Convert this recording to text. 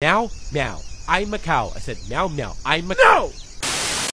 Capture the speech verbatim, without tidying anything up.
Meow, meow. I'm a cow. I said meow, meow. I'm a No!